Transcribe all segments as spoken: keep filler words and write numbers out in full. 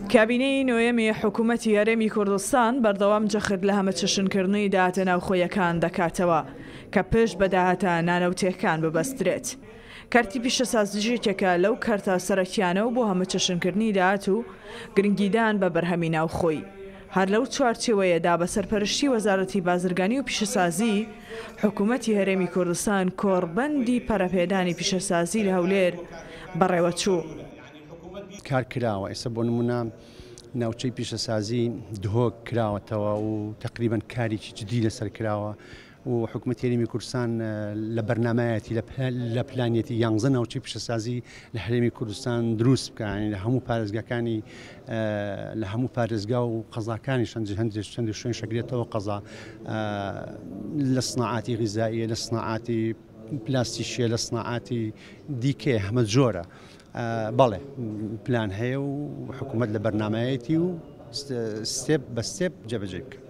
کابینەی نوێیەمی حکوومەتی هەرێمی کوردستان بەردەوام جەخت لە هەمە چەشنکردنی داهاتە ناوخۆیەکان دەکاتەوە کە پێش بە داهاتە نانەوتیەکان ببەسترێت. کارتی پیشەسازیژێکێکە لەو کارتە سەرەکیانە و بۆ هەمە چەشنکردنی داهات و گرنگیدان بە بەرهەمی ناوخۆی. هەر لەو چوارچێوەیەدا بە سەرپەرشتی وەزارەتی بازرگانی و پیشەسازی حکوومەتی هەرێمی کوردستان کۆڕبەندی پەرەپێدانی پیشەسازی لە هەولێر بەڕێوەچوو. کار کراوە ئێستا بۆ نمونە ناوچەی پیشەسازی دهۆک کراوەتەوە و تقریبان کارێکی جدی لەسەر کراوە و حکوومەتی هەرێمی کوردستان لە بەرنامایەتی لە پلانێتی یانزە ناوچەی پیشەسازی لە هەرێمی کوردستان دروست بکەن لە هەموو پارێزگاکانی لە هەموو پارێزگا و قەزاکانی هەندێک چەندی شوێن شەگرێتەوە قەزا لە سناعاتی غیزائیە لە سناعاتی پلاستیشیە لە سناعاتی دیکێ هەمە جۆرە. بەڵێ پلان هەیە و حکوومەت لە بەرنامایەتی و ستێپ بە ستێپ جێبەجێ بکە.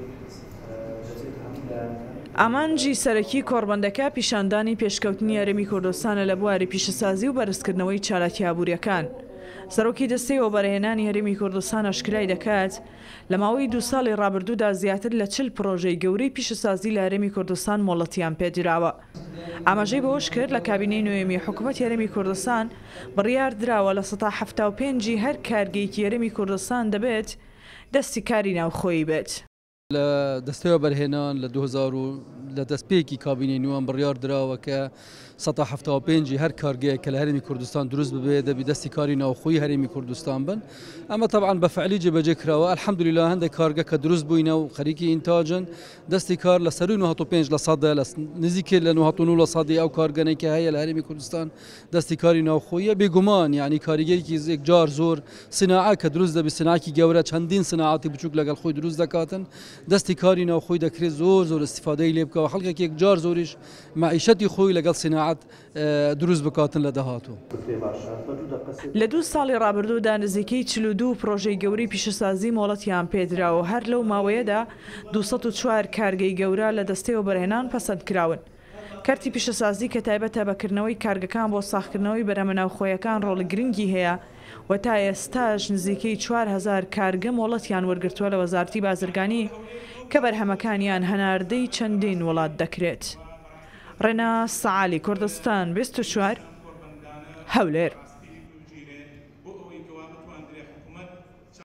ئامانجی سەرەکی کۆڕبەندەکە پیشاندانی پێشکەوتنی هەرێمی کوردستانە لە بواری پیشەسازی و بەرزکردنەوەی چالاکی ئابوووریەکان. سەرۆکی دەستەی وەبەرهێنانی هەرێمی کوردستان ئاشکرای دەکات لە ماوەی دو ساڵی ڕابردوودا زیاتر لە چل پرۆژەی گەورەی پیشەسازی لە هەرێمی کوردستان مۆڵەتیان پێدراوە. ئاماژەی بەوەش کرد لە کابینەی نوێیەمی حکوومەتی هەرێمی کوردستان بڕیار دراوە لە سەدا حەفتا و پێنجی هەر کارگەیەکی هەرێمی کوردستان دەبێت دەستی کاری ناوخۆیی بێت. لە دەستەی وەبەرهێنان لە دوو هەزار و لە دەستپێکی کابینەی نوێن بڕیار دراوە کە سەدا حەفتا و پێنجی هەر کارگەیە کە لە هەرێمی کوردستان دروست ببێت دەبی دەستی کاری ناوخۆیی هەرێمی کوردستان بن. ئەمە تەبعاً بە فعلی جێبەجێ کراوە. الحەمدولیلا هەندێک کارگە کە دروست بووینە و خەریکی ئینتاجن دەستی کار لە سەروی نۆ هەت و پێنج لە سەدا لە نزیکێ لە نۆ هەت و نۆ لە سەدی ئەو کارگەنەی کە هەیە لە هەرێمی کوردستان دەستی کاری ناوخۆیە بێگومان یعنی کاریگەرێکی یەکجار زۆر سناعە کە دروست دەبی سناعەکی گەورە چەندین سناعەتی بچووک لەگەڵ خۆی دروست دەکاتن دەستی کاری ناوخۆی دەکرێت زۆر زۆر استیفادەی لێ بکەوە خەڵکێک یەکجار زۆریش مەعیشەتی خۆی لەگەڵ سناعەت دروست بکاتن لە داهاتوو. لە دوو ساڵی ڕابردوودا نزیکەی چل و دوو پرۆژەی گەورەی پیشەسازی مۆڵەتیان پێدراوە هەر لەو ماوەیەدا دوو سەد و چوار کارگەی گەورە لە دەستەی وەبەرهێنان پەسەند کراون. کارتی پیشەسازی کە تایبەتە بەکردنەوەی کارگەکان بۆ ساختکردنەوەی بەرهەمە ناوخۆیەکان ڕۆڵی گرنگی هەیە و تا ئێستاش نزیکەی چوار هەزار کارگە مۆڵەتیان وەرگرتووە لە وەزارەتی بازرگانی کە بەرهەمەکانیان هەناردەی چەندین وڵات دەکرێت. ڕێناس سەعالی کوردستان بیست و چوار هەولێر.